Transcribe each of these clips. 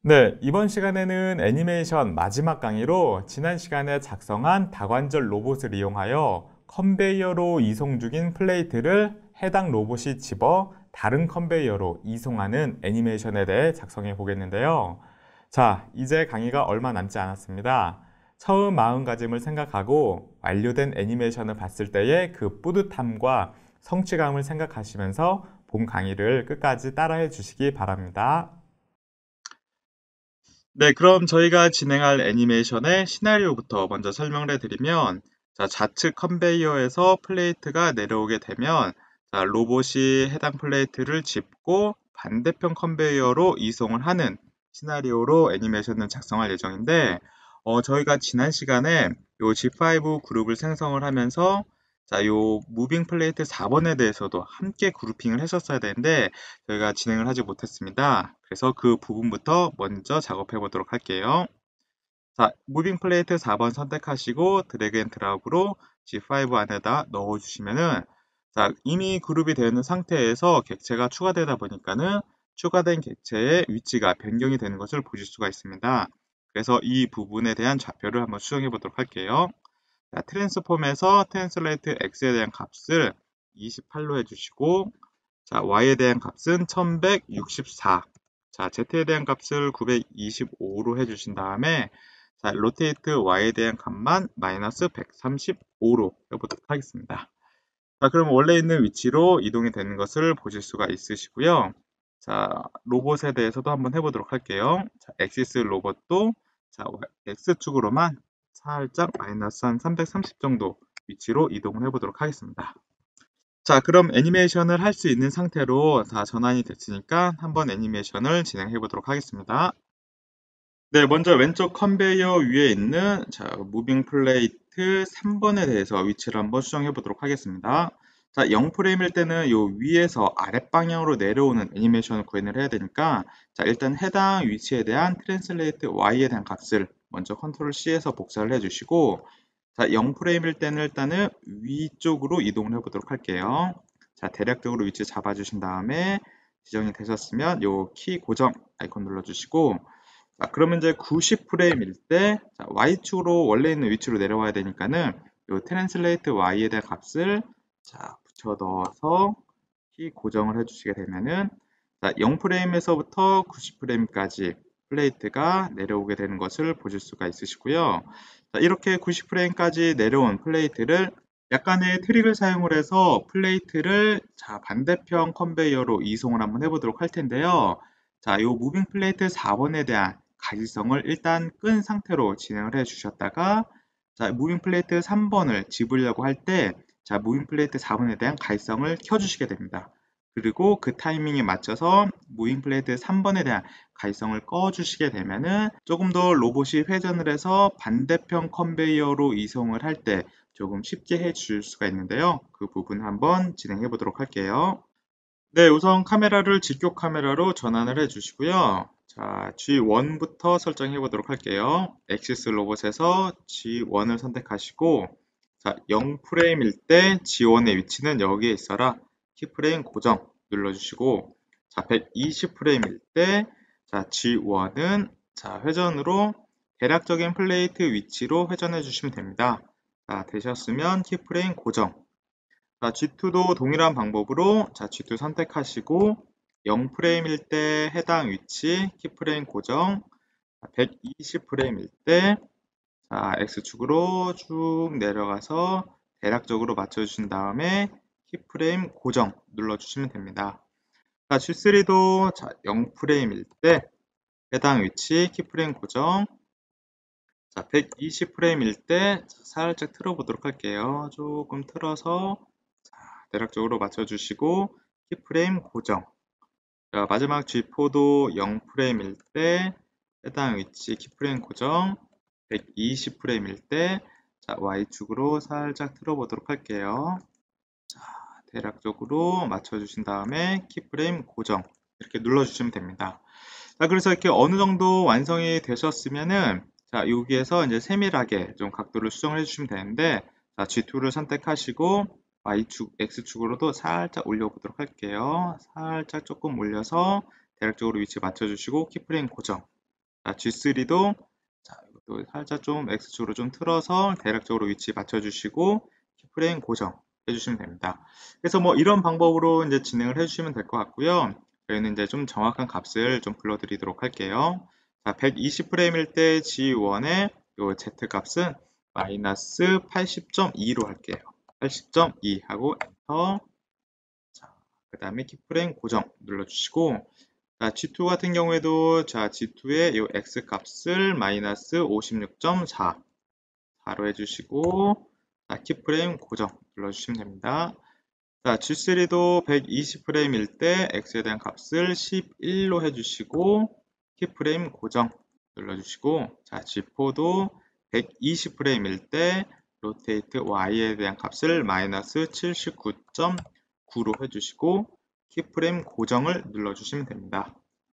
네, 이번 시간에는 애니메이션 마지막 강의로 지난 시간에 작성한 다관절 로봇을 이용하여 컨베이어로 이송 중인 플레이트를 해당 로봇이 집어 다른 컨베이어로 이송하는 애니메이션에 대해 작성해 보겠는데요. 자, 이제 강의가 얼마 남지 않았습니다. 처음 마음가짐을 생각하고 완료된 애니메이션을 봤을 때의 그 뿌듯함과 성취감을 생각하시면서 본 강의를 끝까지 따라해 주시기 바랍니다. 네, 그럼 저희가 진행할 애니메이션의 시나리오부터 먼저 설명을 해드리면, 자, 좌측 컨베이어에서 플레이트가 내려오게 되면, 자, 로봇이 해당 플레이트를 짚고 반대편 컨베이어로 이송을 하는 시나리오로 애니메이션을 작성할 예정인데, 저희가 지난 시간에 요 G5 그룹을 생성을 하면서, 자, 요 무빙 플레이트 4번에 대해서도 함께 그룹핑을 했었어야 되는데, 저희가 진행을 하지 못했습니다. 그래서 그 부분부터 먼저 작업해 보도록 할게요. 자, 무빙 플레이트 4번 선택하시고 드래그 앤 드랍으로 G5 안에다 넣어주시면은, 자, 이미 그룹이 되어 있는 상태에서 객체가 추가되다 보니까는 추가된 객체의 위치가 변경이 되는 것을 보실 수가 있습니다. 그래서 이 부분에 대한 좌표를 한번 수정해 보도록 할게요. 자, 트랜스폼에서 트랜슬레이트 X에 대한 값을 28로 해주시고, 자, Y에 대한 값은 1164. 자, Z에 대한 값을 925로 해주신 다음에, 자, 로테이트 Y에 대한 값만 마이너스 135로 해보도록 하겠습니다. 자, 그럼 원래 있는 위치로 이동이 되는 것을 보실 수가 있으시고요. 자, 로봇에 대해서도 한번 해보도록 할게요. 자, 엑시스 로봇도, 자, X축으로만 살짝 마이너스 한 330 정도 위치로 이동을 해보도록 하겠습니다. 자, 그럼 애니메이션을 할 수 있는 상태로 다 전환이 됐으니까 한번 애니메이션을 진행해 보도록 하겠습니다. 네, 먼저 왼쪽 컨베이어 위에 있는 무빙 플레이트 3번에 대해서 위치를 한번 수정해 보도록 하겠습니다. 자, 0프레임일 때는 요 위에서 아랫방향으로 내려오는 애니메이션을 구현을 해야 되니까, 자, 일단 해당 위치에 대한 트랜슬레이트 Y에 대한 값을 먼저 컨트롤 C에서 복사를 해주시고, 자, 0프레임일 때는 일단은 위쪽으로 이동을 해보도록 할게요. 자, 대략적으로 위치 잡아주신 다음에 지정이 되셨으면 요 키 고정 아이콘 눌러주시고, 자, 그러면 이제 90프레임일 때 자, Y축으로 원래 있는 위치로 내려와야 되니까는 요 트랜슬레이트 Y에 대한 값을 자, 붙여 넣어서 키 고정을 해주시게 되면은 자, 0프레임에서부터 90프레임까지 플레이트가 내려오게 되는 것을 보실 수가 있으시고요. 자, 이렇게 90프레임까지 내려온 플레이트를 약간의 트릭을 사용을 해서 플레이트를 자, 반대편 컨베이어로 이송을 한번 해보도록 할 텐데요. 자, 이 무빙 플레이트 4번에 대한 가시성을 일단 끈 상태로 진행을 해 주셨다가, 자, 무빙 플레이트 3번을 집으려고 할 때, 자, 무빙 플레이트 4번에 대한 가시성을 켜주시게 됩니다. 그리고 그 타이밍에 맞춰서 무빙 플레이트 3번에 대한 가시성을 꺼주시게 되면은 조금 더 로봇이 회전을 해서 반대편 컨베이어로 이송을 할 때 조금 쉽게 해줄 수가 있는데요. 그 부분 한번 진행해 보도록 할게요. 네, 우선 카메라를 직교 카메라로 전환을 해주시고요. 자, G1부터 설정해 보도록 할게요. 엑시스 로봇에서 G1을 선택하시고, 자, 0프레임일 때 G1의 위치는 여기에 있어라. 키프레임 고정 눌러주시고, 자, 120프레임일 때, 자, G1은 자, 회전으로 대략적인 플레이트 위치로 회전해 주시면 됩니다. 자, 되셨으면 키프레임 고정. 자, G2도 동일한 방법으로 자, G2 선택하시고 0프레임일 때 해당 위치 키프레임 고정, 120프레임일 때 자, X축으로 쭉 내려가서 대략적으로 맞춰주신 다음에 키프레임 고정 눌러주시면 됩니다. 자, G3도 자, 0프레임일 때 해당 위치 키프레임 고정, 자, 120프레임일 때 살짝 틀어보도록 할게요. 조금 틀어서 대략적으로 맞춰주시고 키프레임 고정. 자, 마지막 G4도 0프레임일 때 해당 위치 키프레임 고정, 120프레임일 때 자, Y축으로 살짝 틀어보도록 할게요. 자, 대략적으로 맞춰주신 다음에 키프레임 고정 이렇게 눌러주시면 됩니다. 자, 그래서 이렇게 어느 정도 완성이 되셨으면은 자, 여기에서 이제 세밀하게 좀 각도를 수정을 해주시면 되는데, 자, G2를 선택하시고 Y축, X축으로도 살짝 올려보도록 할게요. 살짝 조금 올려서 대략적으로 위치 맞춰주시고 키프레임 고정. G3도 자, 이것도 살짝 좀 X축으로 좀 틀어서 대략적으로 위치 맞춰주시고 키프레임 고정 해주시면 됩니다. 그래서 뭐 이런 방법으로 이제 진행을 해주시면 될 것 같고요. 저희는 이제 좀 정확한 값을 좀 불러드리도록 할게요. 자, 120프레임일 때 G1의 요 Z 값은 마이너스 80.2로 할게요. 80.2 하고 엔터. 자, 그 다음에 키프레임 고정 눌러주시고, 자, G2 같은 경우에도 자, G2의 요 X 값을 마이너스 56.4 4로 해주시고, 자, 키프레임 고정 눌러주시면 됩니다. 자, G3도 120프레임일 때 X에 대한 값을 11로 해주시고, 키프레임 고정 눌러주시고, 자, G4도 120프레임일 때 로테이트 Y에 대한 값을 마이너스 79.9로 해주시고, 키프레임 고정을 눌러주시면 됩니다.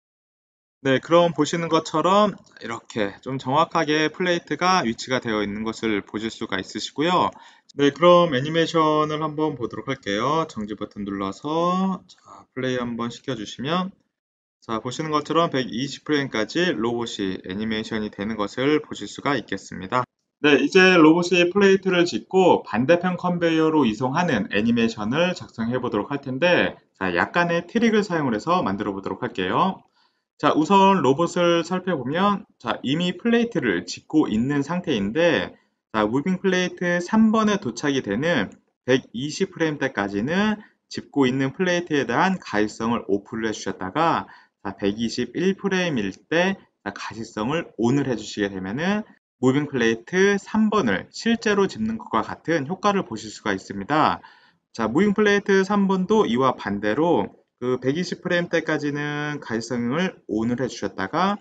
네, 그럼 보시는 것처럼 이렇게 좀 정확하게 플레이트가 위치가 되어 있는 것을 보실 수가 있으시고요. 네, 그럼 애니메이션을 한번 보도록 할게요. 정지 버튼 눌러서 자, 플레이 한번 시켜주시면 자, 보시는 것처럼 120프레임까지 로봇이 애니메이션이 되는 것을 보실 수가 있겠습니다. 네, 이제 로봇이 플레이트를 짓고 반대편 컨베이어로 이송하는 애니메이션을 작성해 보도록 할 텐데 자, 약간의 트릭을 사용을 해서 만들어 보도록 할게요. 자, 우선 로봇을 살펴보면 자, 이미 플레이트를 짓고 있는 상태인데 자, 무빙 플레이트 3번에 도착이 되는 120프레임 때까지는 짚고 있는 플레이트에 대한 가시성을 오프를 해주셨다가 121프레임일 때 가시성을 ON을 해주시게 되면은 무빙 플레이트 3번을 실제로 짚는 것과 같은 효과를 보실 수가 있습니다. 자, 무빙 플레이트 3번도 이와 반대로 그 120프레임 때까지는 가시성을 ON을 해주셨다가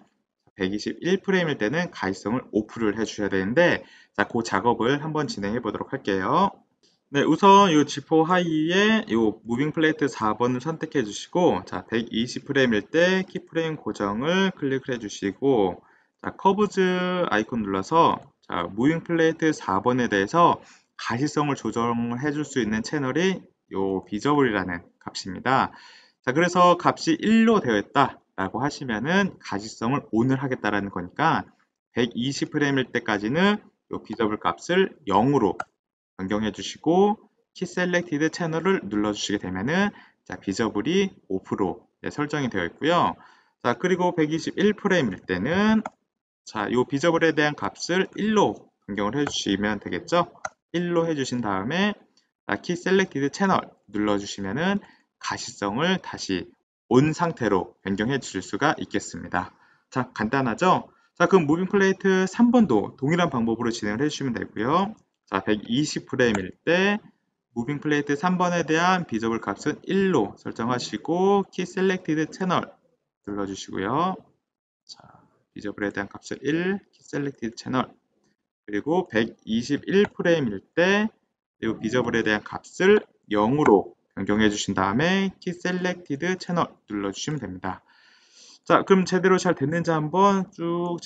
121프레임일 때는 가시성을 오프를 해주셔야 되는데 자, 그 작업을 한번 진행해 보도록 할게요. 네, 우선 이 G4 하이에 이 무빙 플레이트 4번을 선택해 주시고 자, 120프레임일 때 키프레임 고정을 클릭해 주시고 자, 커브즈 아이콘 눌러서 자, 무빙 플레이트 4번에 대해서 가시성을 조정을 해줄 수 있는 채널이 이 비저블이라는 값입니다. 자, 그래서 값이 1로 되어 있다라고 하시면은 가시성을 ON을 하겠다라는 거니까 120프레임일 때까지는 이 비저블 값을 0으로 변경해 주시고 키 셀렉티드 채널을 눌러 주시게 되면은 자, 비저블이 5% 설정이 되어 있고요. 자, 그리고 121프레임일 때는 자, 이 비저블에 대한 값을 1로 변경을 해 주시면 되겠죠. 1로 해 주신 다음에 키 셀렉티드 채널 눌러 주시면은 가시성을 다시 온 상태로 변경해 주실 수가 있겠습니다. 자, 간단하죠? 자, 그럼 무빙 플레이트 3번도 동일한 방법으로 진행을 해주시면 되고요. 자, 120프레임일 때 무빙 플레이트 3번에 대한 비저블 값은 1로 설정하시고 키 셀렉티드 채널 눌러주시고요. 자, 비저블에 대한 값을 1, 키 셀렉티드 채널 그리고 121프레임일 때 이 비저블에 대한 값을 0으로 변경해 주신 다음에 키 셀렉티드 채널 눌러주시면 됩니다. 자, 그럼 제대로 잘 됐는지 한번 쭉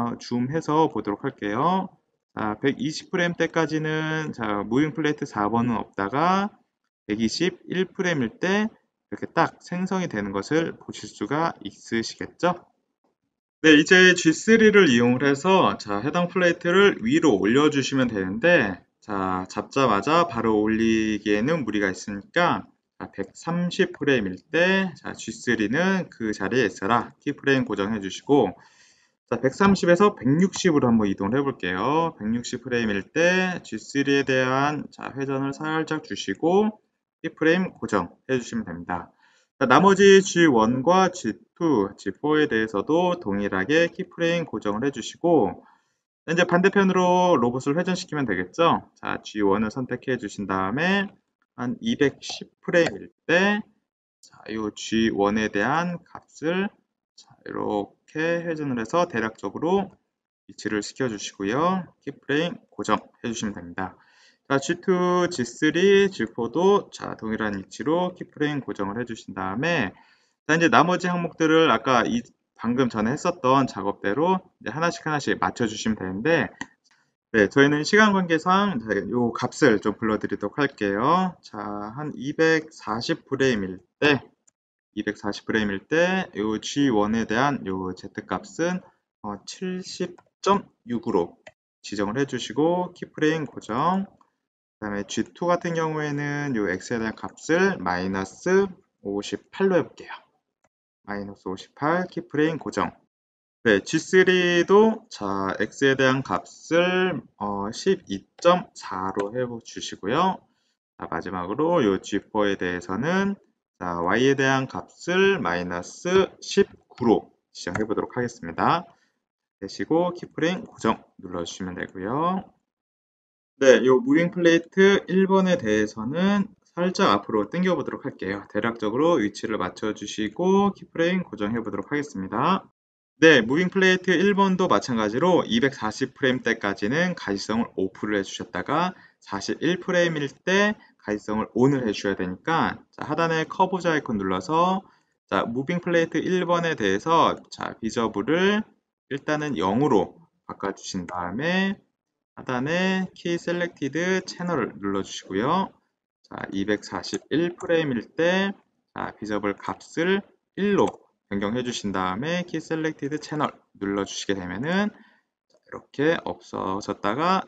줌해서 보도록 할게요. 자, 120프레임 때까지는 자, 무빙 플레이트 4번은 없다가 121프레임일 때 이렇게 딱 생성이 되는 것을 보실 수가 있으시겠죠? 네, 이제 G3를 이용을 해서 자, 해당 플레이트를 위로 올려주시면 되는데 자, 잡자마자 바로 올리기에는 무리가 있으니까 130프레임일 때 자, G3는 그 자리에 있어라 키프레임 고정해 주시고 자, 130에서 160으로 한번 이동을 해볼게요. 160프레임일 때 G3에 대한 자, 회전을 살짝 주시고 키프레임 고정해 주시면 됩니다. 자, 나머지 G1과 G2, G4에 대해서도 동일하게 키프레임 고정을 해주시고 이제 반대편으로 로봇을 회전시키면 되겠죠. 자, G1을 선택해 주신 다음에 한 210프레임일 때 자, 이 G1에 대한 값을 자, 이렇게 회전을 해서 대략적으로 위치를 시켜주시고요. 키프레임 고정해 주시면 됩니다. 자, G2, G3, G4도 자, 동일한 위치로 키프레임 고정을 해주신 다음에 자, 이제 나머지 항목들을 아까 방금 전에 했었던 작업대로 이제 하나씩 맞춰주시면 되는데 네, 저희는 시간 관계상 이 값을 좀 불러드리도록 할게요. 자, 한 240프레임일 때 240프레임일 때 이 G1에 대한 이 Z 값은 70.6으로 지정을 해주시고 키프레임 고정. 그 다음에 G2 같은 경우에는 이 X에 대한 값을 마이너스 58로 해볼게요. 마이너스 58 키프레임 고정. 네, G3도 자 X에 대한 값을 12.4로 해주시고요. 자, 마지막으로 이 G4에 대해서는 자, Y에 대한 값을 마이너스 19로 지정해 보도록 하겠습니다. 되시고 키프레임 고정 눌러주시면 되고요. 네, 이 무빙 플레이트 1번에 대해서는 살짝 앞으로 당겨 보도록 할게요. 대략적으로 위치를 맞춰 주시고 키프레임 고정해 보도록 하겠습니다. 네, 무빙 플레이트 1번도 마찬가지로 240프레임대까지는 가시성을 오프를 해주셨다가 41프레임일 때 가시성을 ON을 해주셔야 되니까 자, 하단에 커브자 아이콘 눌러서 자, 무빙 플레이트 1번에 대해서 자, 비저블을 일단은 0으로 바꿔주신 다음에 하단에 키 셀렉티드 채널을 눌러주시고요. 자, 241프레임일 때 자, 비저블 값을 1로 변경해 주신 다음에 키 셀렉티드 채널 눌러주시게 되면은 이렇게 없어졌다가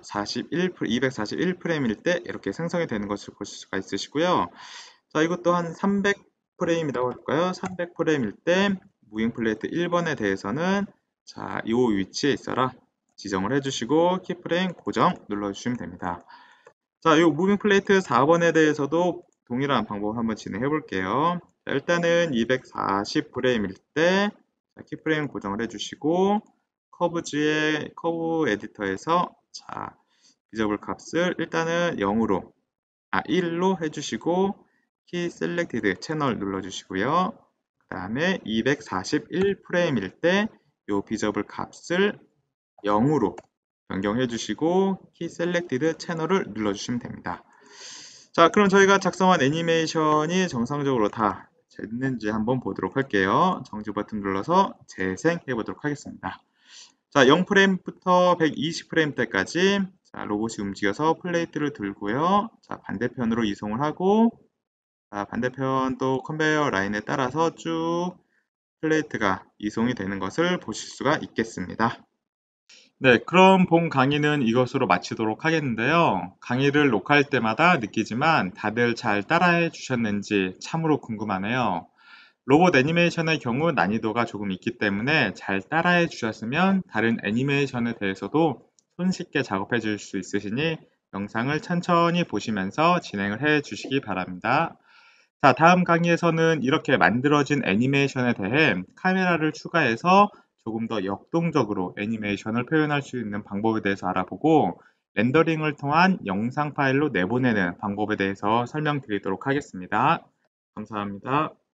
241프레임일 때 이렇게 생성이 되는 것을 보실 수가 있으시고요. 자, 이것도 한 300프레임이라고 할까요? 300프레임일 때 무빙 플레이트 1번에 대해서는 자, 이 위치에 있어라 지정을 해주시고 키프레임 고정 눌러주시면 됩니다. 자, 이 무빙 플레이트 4번에 대해서도 동일한 방법을 한번 진행해 볼게요. 자, 일단은 240프레임일 때 키프레임 고정을 해주시고 커브지의 커브 에디터에서 자, 비저블 값을 일단은 0으로 1로 해주시고 키 셀렉티드 채널 눌러주시고요. 그 다음에 241프레임일 때 이 비저블 값을 0으로 변경해 주시고 키 셀렉티드 채널을 눌러주시면 됩니다. 자, 그럼 저희가 작성한 애니메이션이 정상적으로 다 됐는지 한번 보도록 할게요. 정지 버튼 눌러서 재생해 보도록 하겠습니다. 자, 0프레임부터 120프레임 때까지 자, 로봇이 움직여서 플레이트를 들고요. 자, 반대편으로 이송을 하고 자, 반대편 또 컨베이어 라인에 따라서 쭉 플레이트가 이송이 되는 것을 보실 수가 있겠습니다. 네, 그럼 본 강의는 이것으로 마치도록 하겠는데요. 강의를 녹화할 때마다 느끼지만 다들 잘 따라해 주셨는지 참으로 궁금하네요. 로봇 애니메이션의 경우 난이도가 조금 있기 때문에 잘 따라해 주셨으면 다른 애니메이션에 대해서도 손쉽게 작업해 줄 수 있으시니 영상을 천천히 보시면서 진행을 해 주시기 바랍니다. 자, 다음 강의에서는 이렇게 만들어진 애니메이션에 대해 카메라를 추가해서 조금 더 역동적으로 애니메이션을 표현할 수 있는 방법에 대해서 알아보고 렌더링을 통한 영상 파일로 내보내는 방법에 대해서 설명드리도록 하겠습니다. 감사합니다.